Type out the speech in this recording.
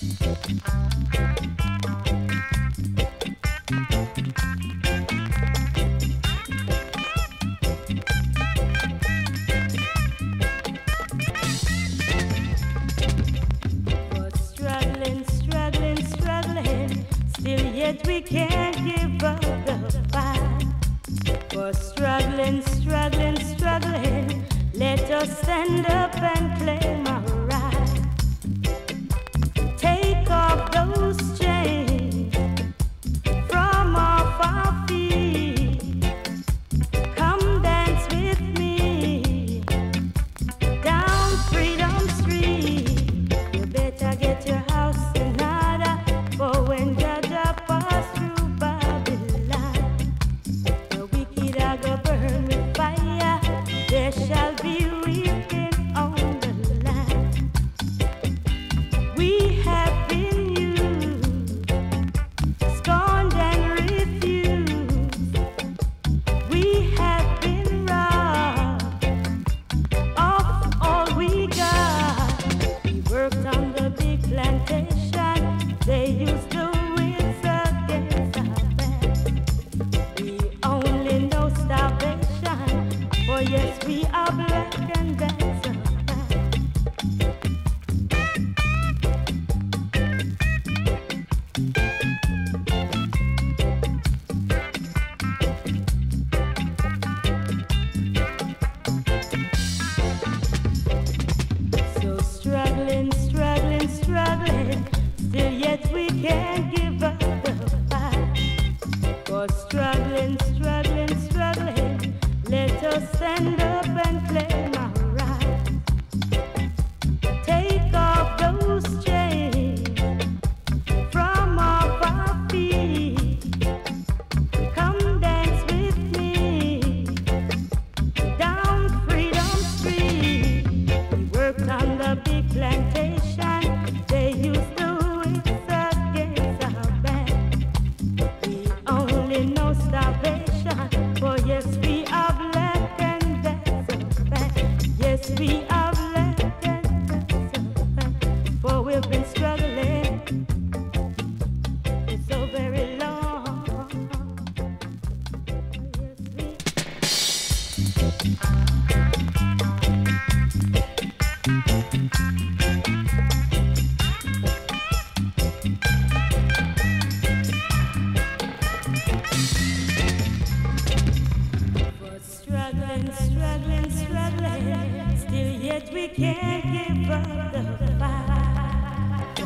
But struggling, struggling, struggling, still yet we can't give up the fight. For struggling, struggling, struggling, let us stand up and claim our right. Take off those chains from off our feet. Come dance with me down Freedom Street. You better get your house in order, for when Jaja pass through Babylon, the wicked are go burn with fire. There shall be weeping on the land. We have been used, scorned and refused. We have been robbed of all we got. We worked on the big plantation. They used to wits against our back. We only know starvation. For yes, we are black and that's a fact. So struggling, struggling, struggling, still yet we can't give up the fight. For struggling, struggling, struggling, let us stand up and claim our right. Take off those chains from off our feet. Come dance with me down Freedom Street. We worked on the big plantation. They used to wits against our back. We only know starvation. For yes, we are black and that's a fact. Yes, we are black and that's a fact. For we've been struggling for so very long. Yes, we But struggling, struggling, struggling, still yet we can't give up the fight.